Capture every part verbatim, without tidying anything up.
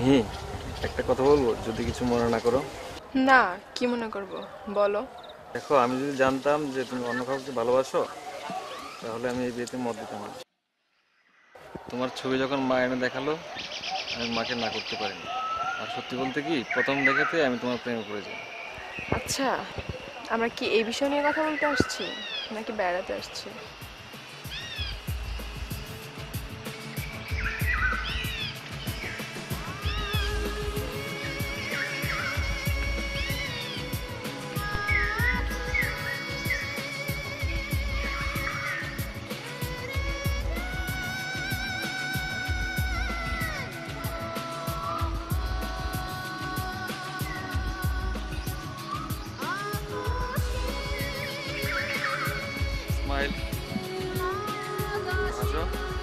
মিহি, একটা কথা বলবো যদি কিছু মনে না করো? না, কি মনে করব? বলো। দেখো, আমি যদি জানতাম যে তুমি অন্য কাউকে ভালোবাসো তাহলে আমি এই বিয়েতে মত দিতাম না। তোমার ছবি যখন মা এনে দেখালো আমি মাকে না করতে পারিনি। আর সত্যি বলতে কি, প্রথম দেখাতে আমি তোমার প্রেমে পড়ে যাই। আচ্ছা, আমরা কি এই বিষয় নিয়ে কথা বলতে আসছি নাকি বেড়াতে আসছি? স্মাইল, হাসো।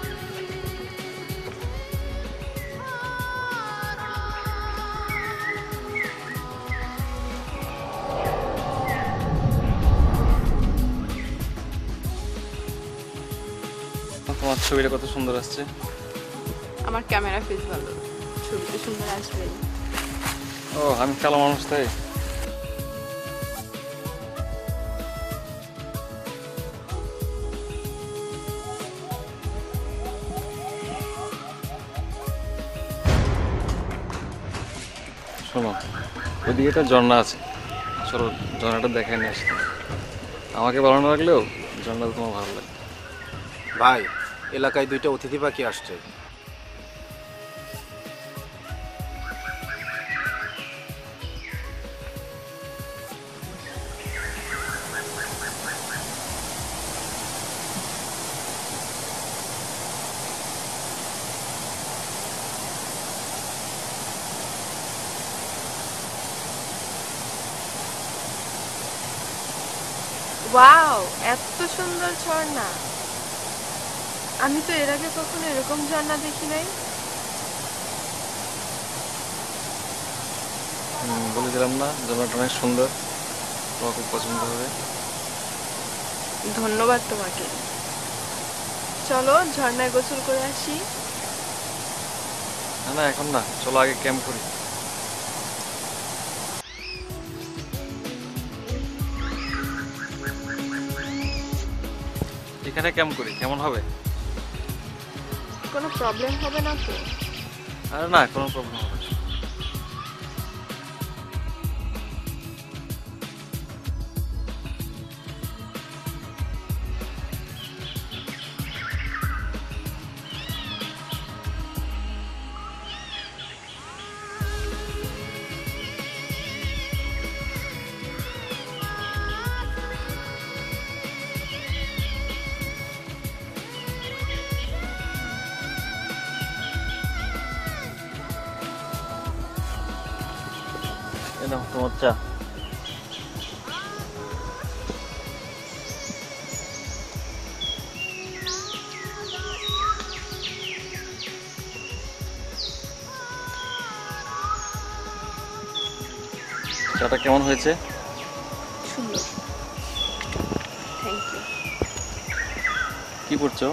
তোমার ছবিটা কত সুন্দর আসছে। আমার ক্যামেরা ফিট ভালো, ছবিতে সুন্দর আসবেই। ও, আমি কালো মানুষ তাই। শোনো, ওইদিকে একটা ঝর্ণা আছে, চলো ঝর্ণাটা দেখায় নিয়ে আসতে। আমাকে ভালো না লাগলেও ঝর্ণাটা তোমার ভালো লাগে। ভাই, এলাকায় দুইটা অতিথি পাখি আসছে। ওয়াও, এত সুন্দর ঝর্ণা! আমি তো এর আগে কখনো এরকম ঝর্ণা দেখি নাই। হুম, বলেছিলাম না ঝর্ণাটা অনেক সুন্দর, তোমার খুব পছন্দ হবে। ধন্যবাদ তোমাকে। চলো ঝর্ণায় গোসল করে আসি। না না, এখন না, চলো আগে ক্যাম্প করি। এখানে ক্যাম্প করি, কেমন হবে? কোনো প্রবলেম হবে না তো? আরে না, কোনো প্রবলেম হবে না। এই নাও তোমার চা। চাটা কেমন হয়েছে? সুন্দর, থ্যাংক ইউ। কি করছো?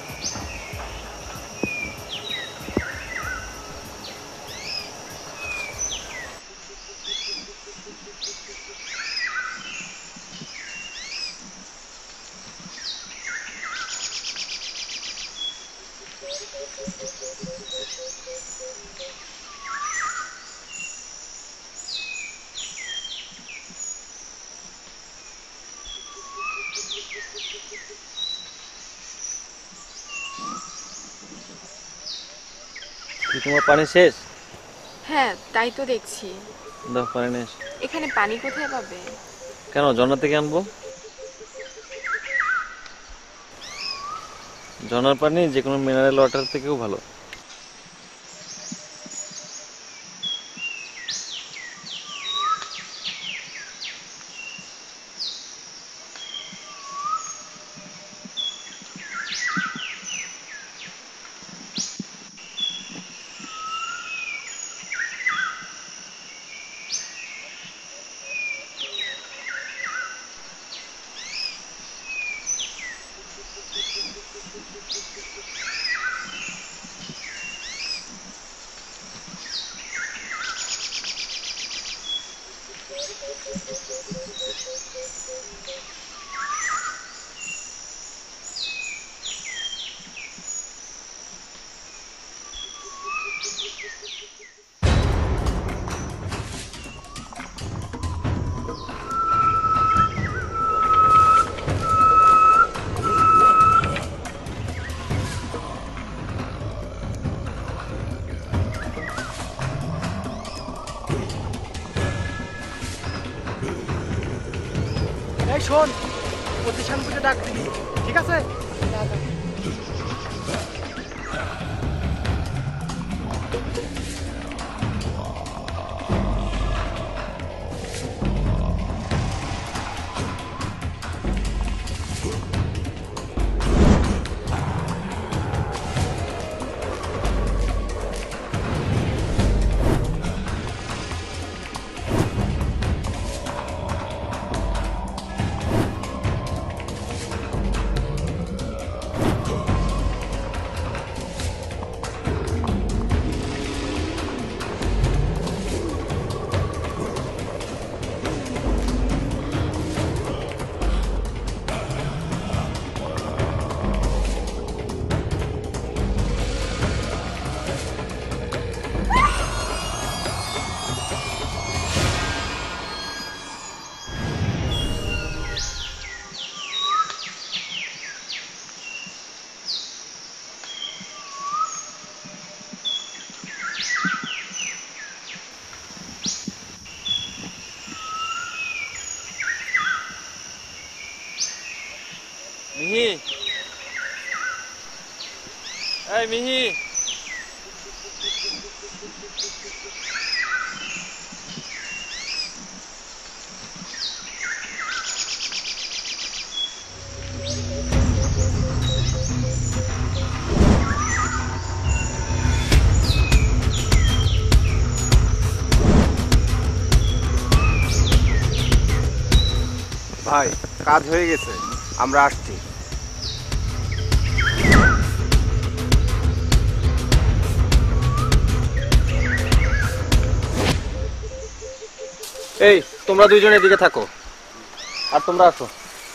কি তোমার পানি শেষ? হ্যাঁ, তাই তো দেখছি। দাও পানি নিয়ে এসো। এখানে পানি কোথায় পাবে? কেন, ঝর্ণা থেকে আনবো। ঝর্ণার পানি যে কোনো মিনারেল ওয়াটার থেকেও ভালো। এই শোন, প্রতিষ্ঠান থেকে ডাক দিবি, ঠিক আছে? মিহি, এই মিহি, ভাই কাজ হয়ে গেছে, আমরা আসছি। এই তোমরা দুইজন এদিকে থাকো, আর তোমরা আসো।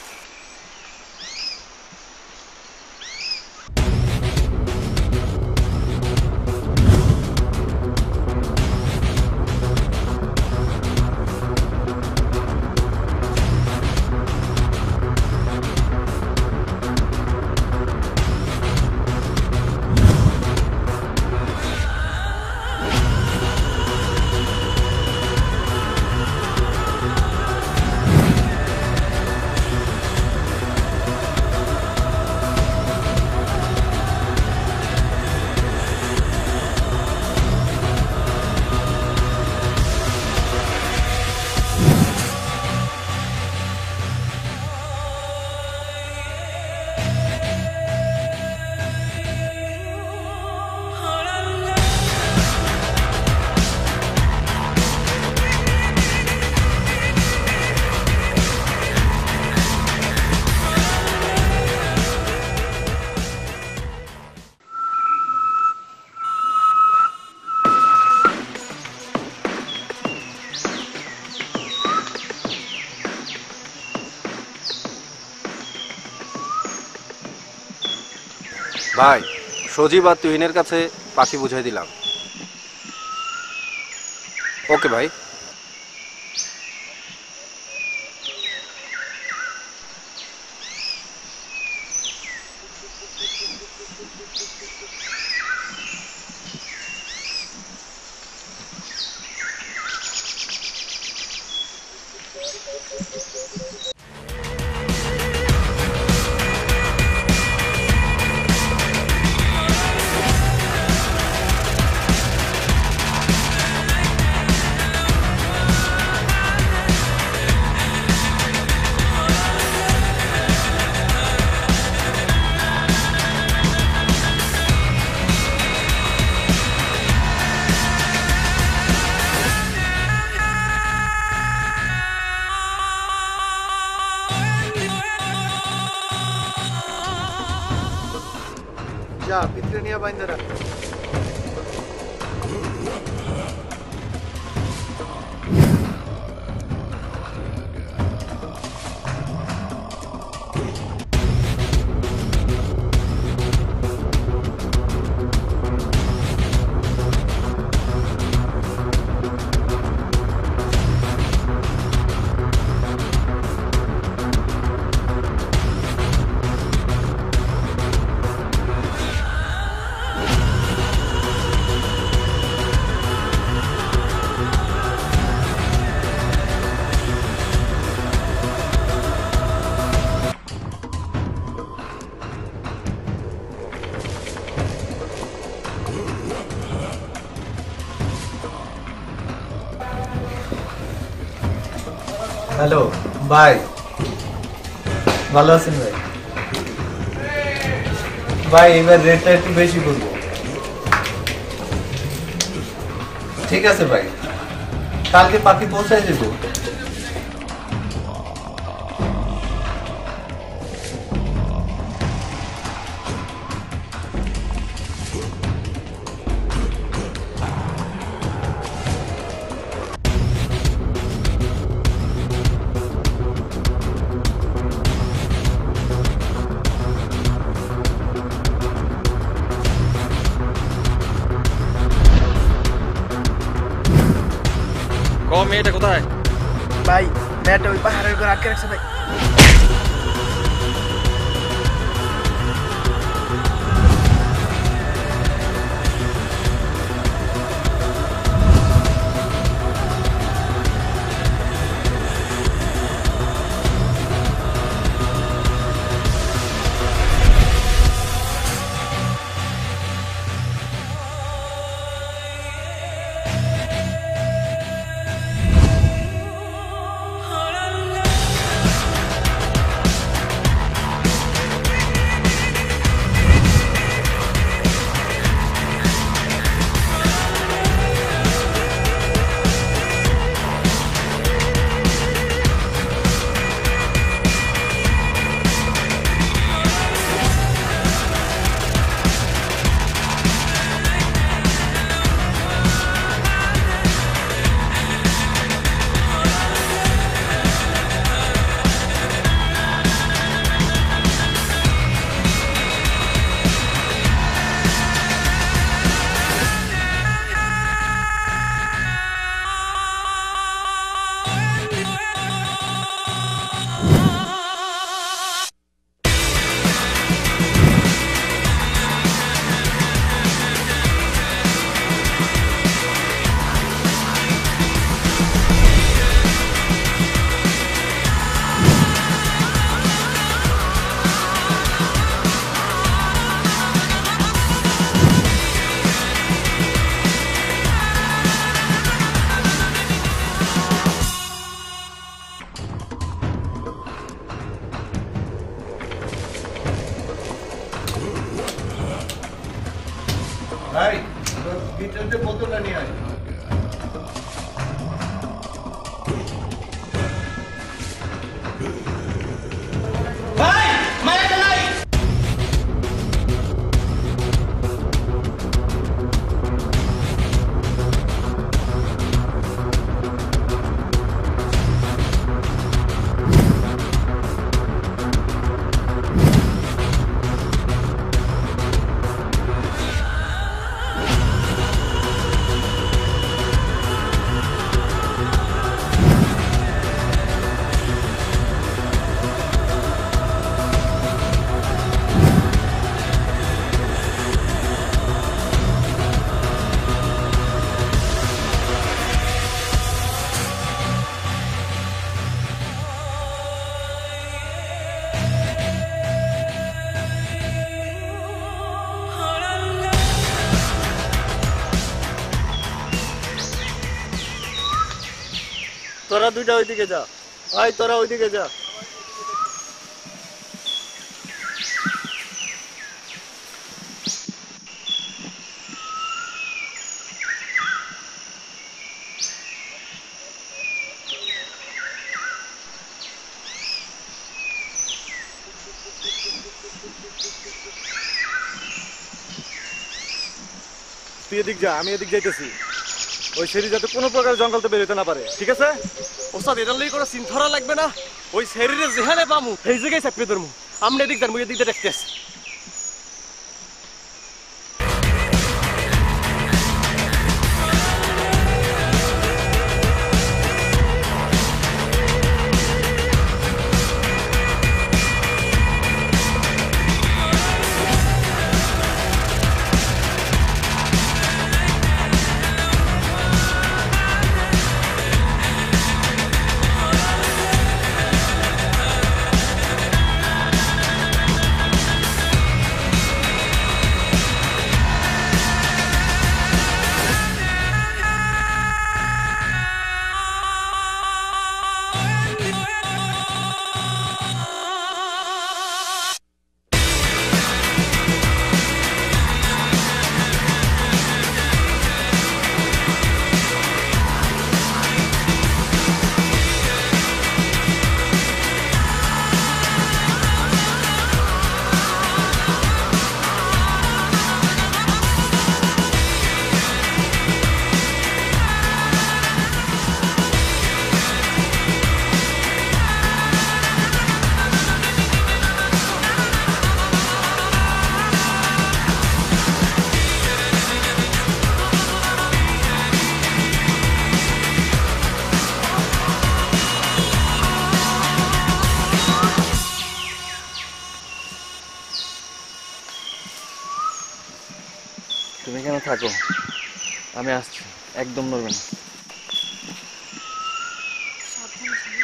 ভাই সজীব আর তুহিনের কাছে পাখি বুঝাই দিলাম। ওকে ভাই। যা ভিতরে নিয়ে বাইন্দা রাখ। হ্যালো ভাই, ভালো আছেন ভাই? ভাই এবার রেটটা একটু বেশি করবো। ঠিক আছে ভাই, কালকে পাখি পৌঁছায় দেবো। ক মেয়েটা কোথায়? ভাই মেয়েটা ওই পাহাড়ের উপর আটকে রাখছে ভাই। ভাই ভিতরে বোতলটা নিয়ে আয়। ভাই মায়াটা নাই। তোরা দুইটা ওইদিকে যা ভাই, তোরা ওইদিকে যা। তুই এদিক যা, আমি এদিক যাইতেছি। ওই সেরি যাতে কোনো প্রকার জঙ্গল তো বেরোতে না পারে, ঠিক আছে? ওস্তাদ এটার লাগি কোনো চিন্তা করা লাগবে না। ওই সেরিরে যেখানে পামু সেই জায়গায় চাপিয়ে ধরমু। আমরা এদিক যান, মুই এদিক দিয়ে দেখতেছি। থাকো, আমি আসছি, একদম নড়বে না। সাবধানে যাবে।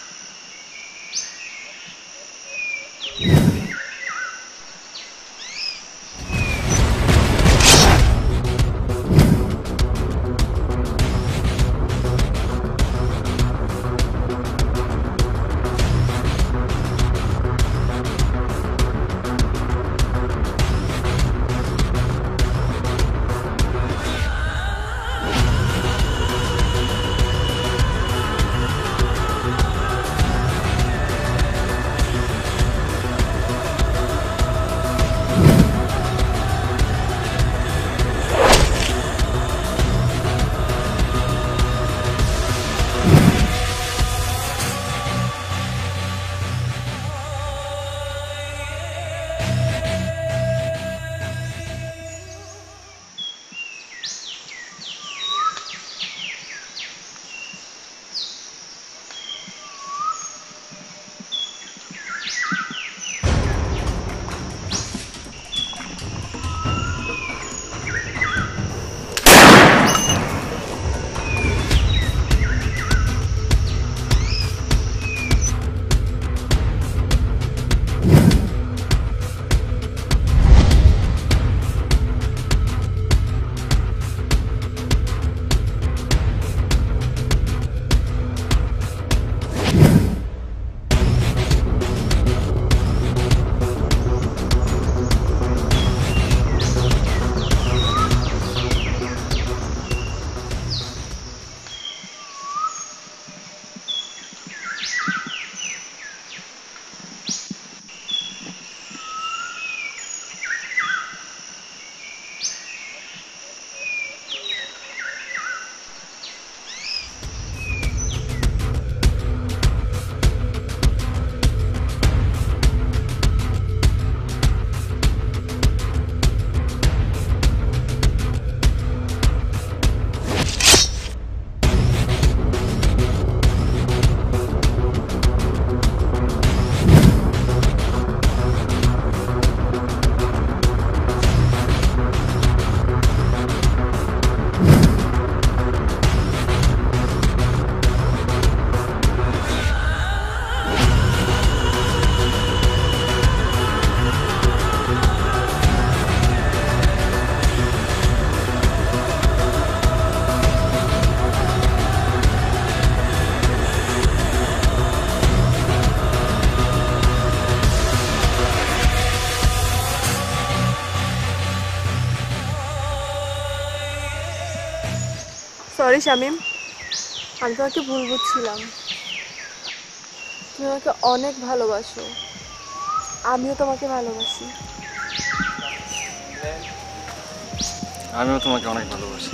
সরি শামীম, আমি তোমাকে ভুল বুঝছিলাম। তুমি আমাকে অনেক ভালোবাসো, আমিও তোমাকে ভালোবাসি। আমিও তোমাকে অনেক ভালোবাসি।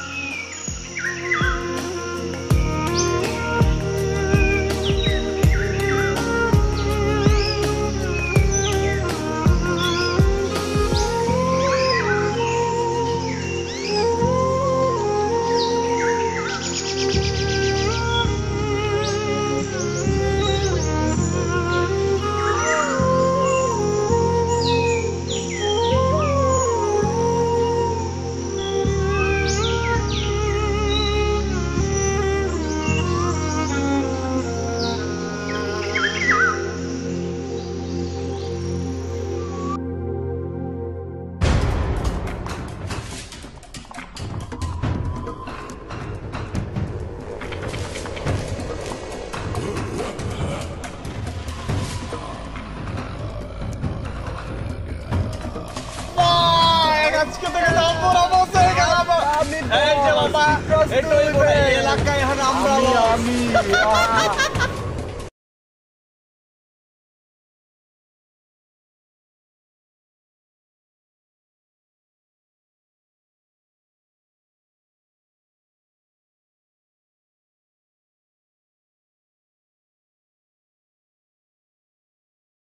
আজকে থেকে দাম বড় বসে গেলাম আমি এই যে বাবা এই তো এই এলাকায় এখন আমরা আমি